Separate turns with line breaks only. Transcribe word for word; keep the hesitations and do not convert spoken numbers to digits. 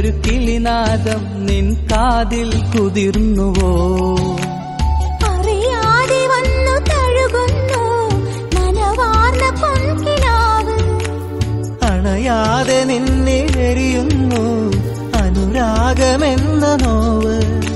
എന്നൊരു കിളിനാദം നിൻ കാതിൽ കുതിർന്നുവോ?
അറിയാതെ വന്നു തഴുകുന്നു നനവാർന്ന പൊൻകിനാവ്.
അണയാതെ നിന്നെ എരിയുന്നു അനുരാഗമെന്ന നോവ്.